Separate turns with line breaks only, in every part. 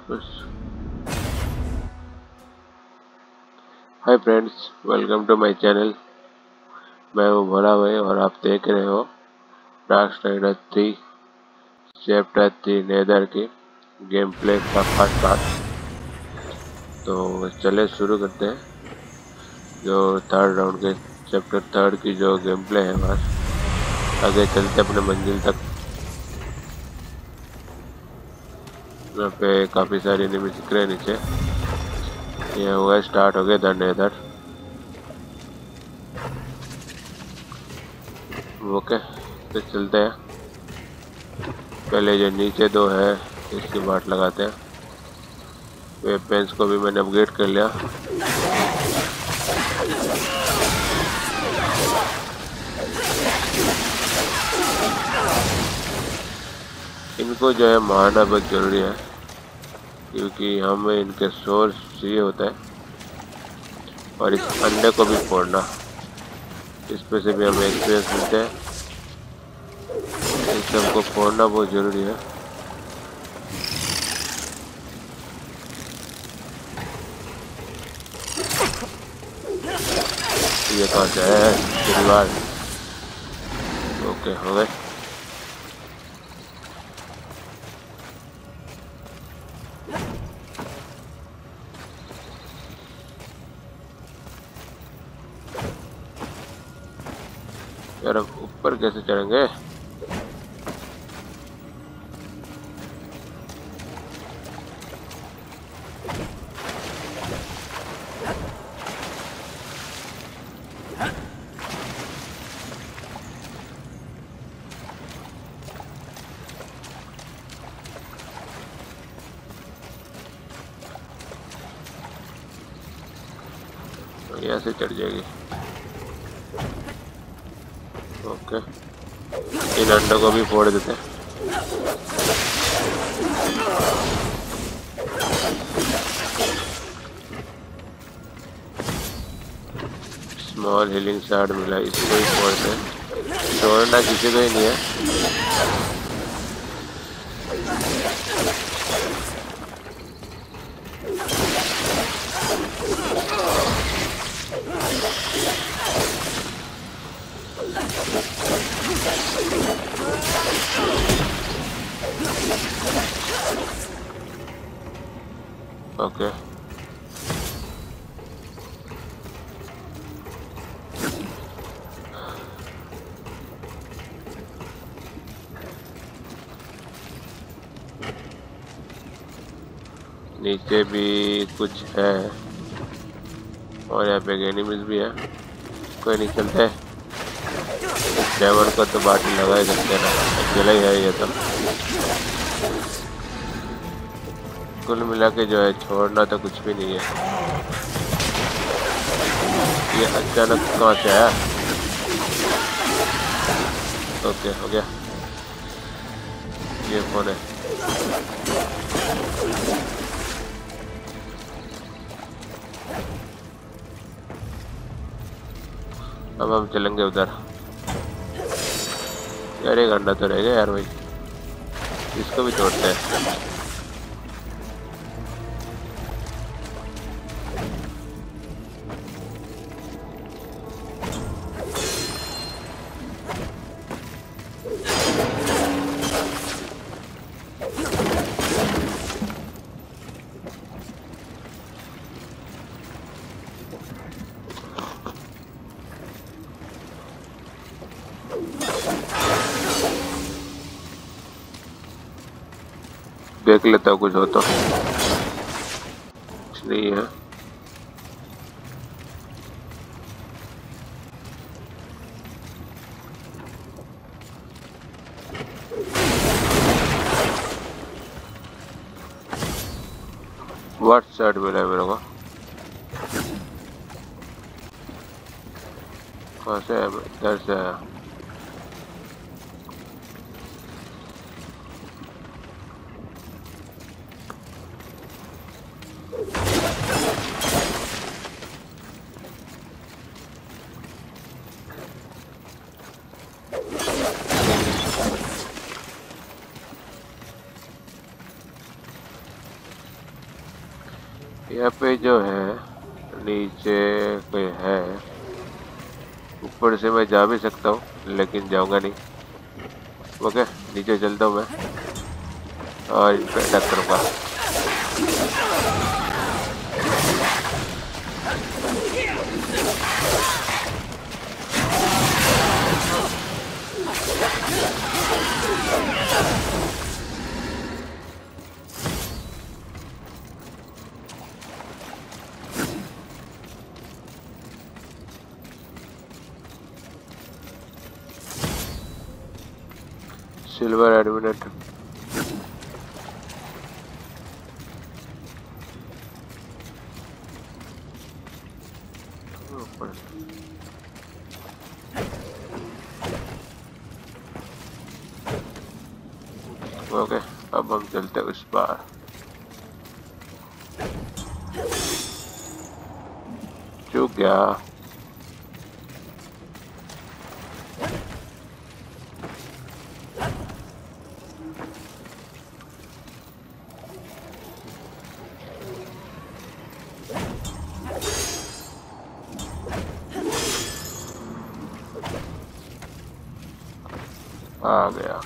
बस। Hi friends, welcome to my channel. मैं हूँ भोला भाई और आप देख रहे हो डार्कसाइडर 3 चैप्टर 3 नेदर की गेम प्ले का फर्स्ट पार्ट। तो चले शुरू करते हैं जो थर्ड राउंड के चैप्टर 3 की जो गेम प्ले है। बस आगे चलते अपने मंजिल तक। यहाँ पे काफ़ी सारी एनिमी दिख रहे हैं नीचे। ये हुआ स्टार्ट हो गया द नेदर। ओके, तो चलते हैं। पहले जो नीचे दो है इसकी बाट लगाते हैं। वेपन्स को भी मैंने अपग्रेड कर लिया। इनको जो है मारना बहुत जरूरी है क्योंकि हमें इनके सोर्स चाहिए होता है। और इस अंडे को भी फोड़ना, इसमें से भी हमें एक्सपीरियंस मिलते हैं। इन सबको फोड़ना बहुत जरूरी है। ये कहाँ से है दीवार? ओके, हो गए। यार अब ऊपर कैसे चढ़ेंगे? यहाँ से चढ़ जाएगी। ओके, इन अंडों को भी फोड़ देते हैं। स्मॉल हीलिंग शार्ड मिला, इसको ही फोड़ते हैं। छोड़ना किसी को ही नहीं है। ओके, नीचे भी कुछ है और यहाँ पे एनिमीज भी है। कोई नहीं, चलते है। डेमन को तो बाटी लगा ही सकते हैं ना, अकेला ही है ये तो। कुल मिला के जो है छोड़ना तो कुछ भी नहीं है। ये अचानक कहाँ से आया? ओके, हो गया। ये कौन है? अब हम चलेंगे उधर। यार एक अंडा तो रह गया यार भाई, इसको भी तोड़ते हैं। देख लेता हूँ कुछ हो तो। कुछ नहीं है। व्हाट साइड मिला है मेरे को? कहाँ से है? इधर से आया। यहाँ पे जो है नीचे कोई है, ऊपर से मैं जा भी सकता हूँ लेकिन जाऊंगा नहीं। ओके, नीचे चलता हूँ मैं और इन पे अटैक करूंगा। सिल्वर एडमिनेट ओके, अब हम चलते उस पार। चूक गया। आ गया।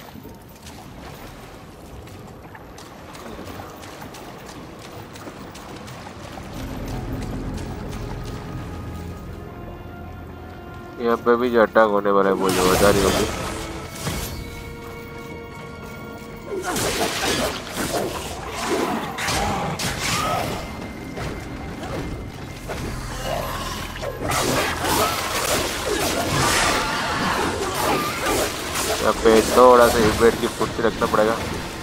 यहाँ पे भी जो अटैक होने वाला है वो जोरदार ही होगी। यहाँ पे थोड़ा सा हिट रेट की फुर्ती रखना पड़ेगा।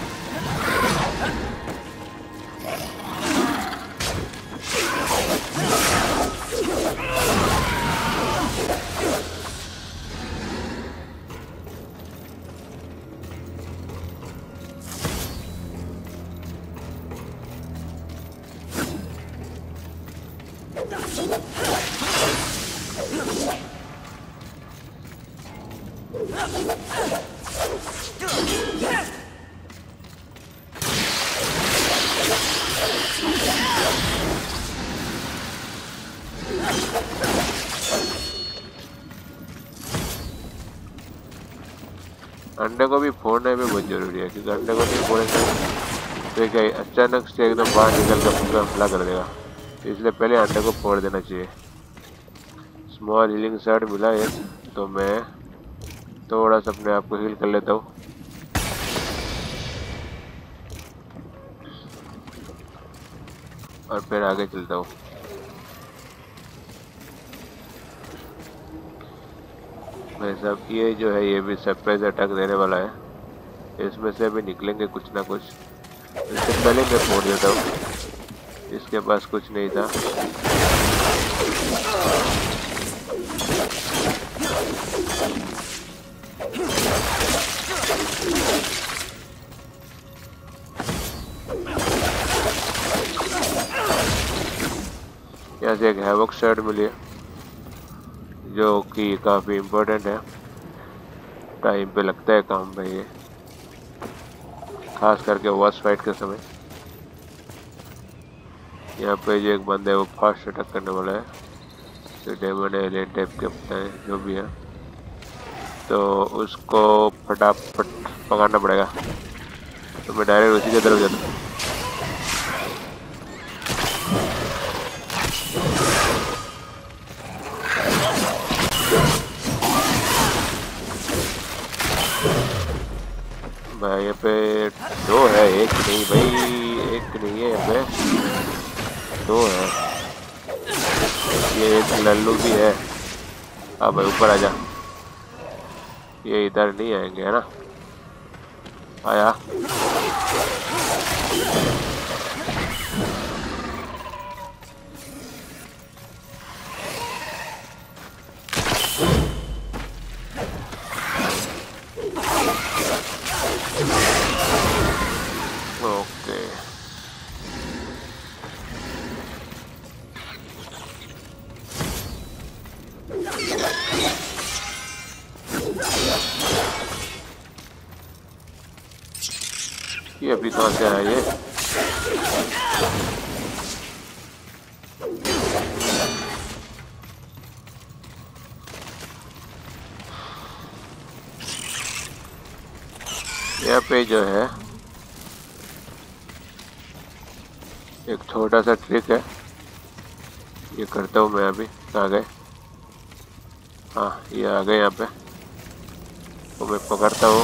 अंडे को भी फोड़ना भी बहुत जरूरी है, क्योंकि अंडे को नहीं फोड़ेंगे तो क्या अचानक से एकदम बाहर निकल कर पूरा हमला कर देगा। इसलिए पहले अंडे को फोड़ देना चाहिए। स्मॉल हीलिंग शॉट मिला है तो मैं थोड़ा सा अपने आप को हील कर लेता हूँ। और फिर आगे चलता हूँ। भाई साहब, ये जो है ये भी सरप्राइज अटैक देने वाला है। इसमें से अभी निकलेंगे कुछ ना कुछ। इससे पहले मैं फोड़ देता हूँ, इसके पास कुछ नहीं था। यहाँ से एक हैवॉक शर्ट मिली है जो कि काफ़ी इम्पोर्टेंट है, टाइम पे लगता है काम भाई ये, खास करके वॉस फाइट के समय। यहाँ पे जो एक बंदा है वो फास्ट अटैक करने वाला है, तो डेमन एलियन टाइप के पता है जो भी है, तो उसको फटाफट पकड़ना पड़ेगा। तो मैं डायरेक्ट उसी की तरफ जाता हूँ। भाई यहाँ पे दो है, एक नहीं भाई, एक नहीं है, यहाँ पे दो है। ये एक लल्लू भी है। अब भाई ऊपर आजा, ये इधर नहीं आएंगे है ना। आया। ओके, ये अभी कहाँ से आया ये? यहाँ पे जो है एक छोटा सा ट्रिक है, ये करता हूँ मैं अभी। आ गए, हाँ ये आ गए यहाँ पे, तो मैं पकड़ता हूँ।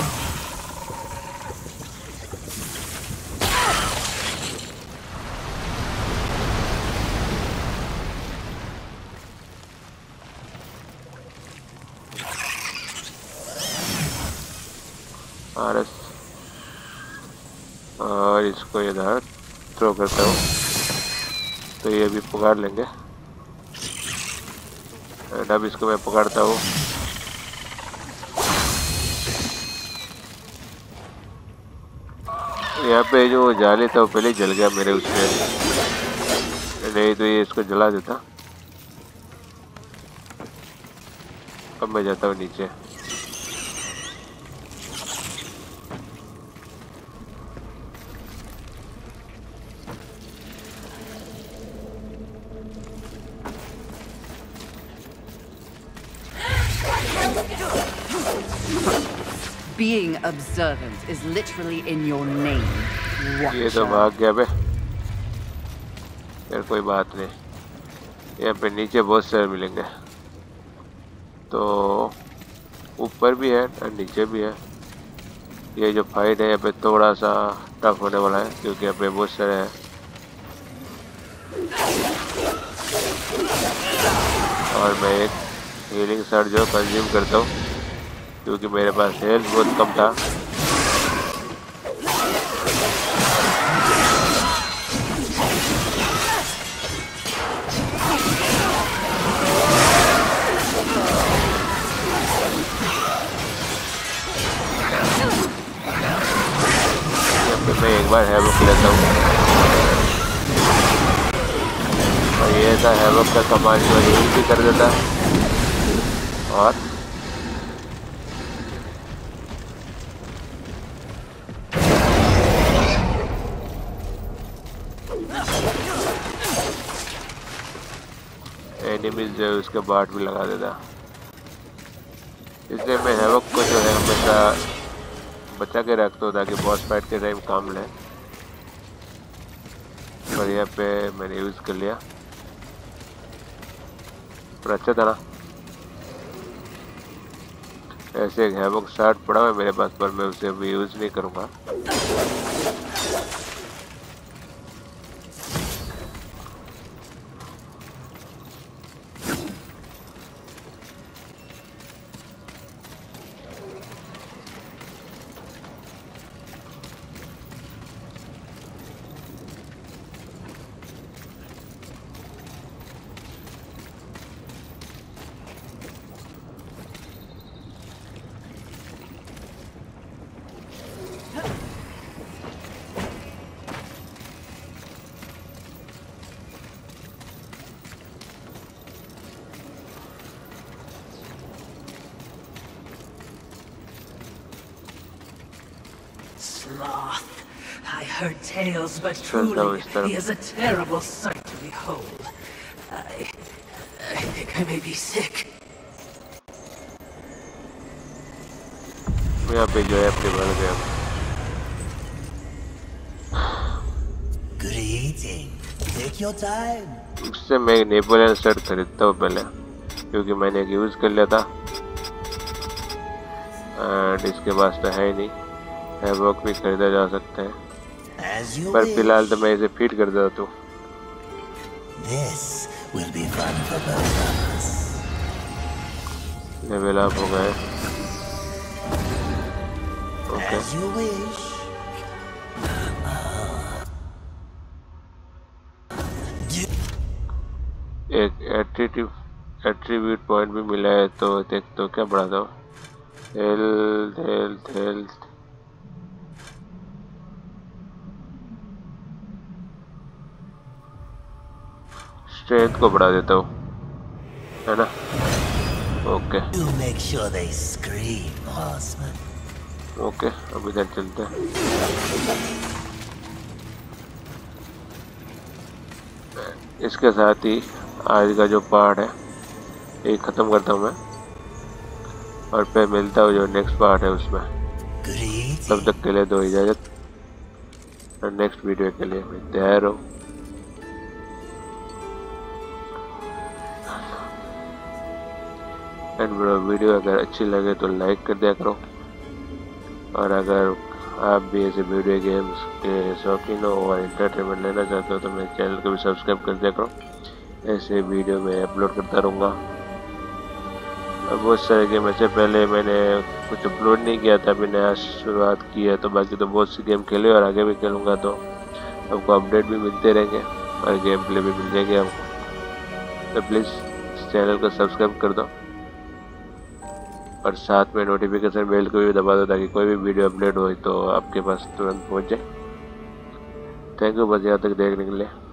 और इसको इधर थ्रो करता हूँ, तो ये भी पकड़ लेंगे। एंड अब इसको मैं पकड़ता हूँ। यहाँ पे जो जाली था वो पहले ही जल गया मेरे उसमें, नहीं तो ये इसको जला देता। अब मैं जाता हूँ नीचे।
Being observant is literally in your name.
ये तो भाग गया बे, यार कोई बात नहीं। यहाँ पे नीचे बहुत सारे मिलेंगे, तो ऊपर भी है और नीचे भी है। ये जो फाइट है यहाँ पे थोड़ा सा टफ होने वाला है, क्योंकि यहाँ पे बहुत सारे हैं। और मैं एक हीलिंग शॉट जो कंज्यूम करता हूँ, क्योंकि मेरे पास हेल्थ बहुत कम था। मैं एक बार हैवक लेता हूँ, और ये ऐसा हैवक का कमाल जो हील भी कर देता है। और एनिमीज जो है उसके बाट भी लगा देता। इसलिए मैं हैवक को जो है हमेशा बचा के रखता हूँ, ताकि बॉस फाइट के टाइम काम ले। और यहाँ पे मैंने यूज़ कर लिया, पर अच्छा था ना। ऐसे एक हैवक शॉट पड़ा है मेरे पास, पर मैं उसे अभी यूज़ नहीं करूँगा।
Sloth. I heard tales, but truly, he is a terrible sight to behold. I think I may be sick.
यहाँ पे जो है अपने बन गया।
Good eating. Take your time.
उससे मैं एक नेपोलियन शर्ट खरीदता हूँ पहले, क्योंकि मैंने एक यूज़ कर लिया था। एंड इसके पास तो है ही नहीं। हैवक भी खरीदा जा सकता है, पर फिलहाल तो मैं इसे फीड कर देता हूँ। लेवल अप हो गए। ओके, एक एट्रीब्यूट पॉइंट भी मिला है, तो देख तो क्या बढ़ाता हूँ। हेल्थ हेल्थ हेल्थ, स्ट्रेंथ को बढ़ा देता हूँ, है ना। ओके ओके, अब इधर चलते हैं। इसके साथ ही आज का जो पार्ट है ये ख़त्म करता हूँ मैं, और फिर मिलता हूँ जो नेक्स्ट पार्ट है उसमें।
Good eating.
तब तक के लिए दो इजाज़त, और नेक्स्ट वीडियो के लिए मैं तैयार हूँ। एंड वीडियो अगर अच्छी लगे तो लाइक कर दिया करो, और अगर आप भी ऐसे वीडियो गेम्स के शौकीन हो और एंटरटेनमेंट लेना चाहते हो तो मेरे चैनल को भी सब्सक्राइब कर दिया करो। ऐसे वीडियो मैं अपलोड करता रहूँगा। और बहुत सारे गेम ऐसे पहले मैंने कुछ अपलोड नहीं किया था, अभी नया शुरुआत की है, तो बाकी तो बहुत सी गेम खेले और आगे भी खेलूँगा, तो आपको अपडेट भी मिलते रहेंगे और गेम प्ले भी मिल जाएंगे आपको। तो प्लीज़ इस चैनल को सब्सक्राइब कर दो और साथ में नोटिफिकेशन बेल को भी दबा दो ताकि कोई भी वीडियो अपलोड हो तो आपके पास तुरंत पहुंच जाए। थैंक यू बस यहाँ तक देखने के लिए।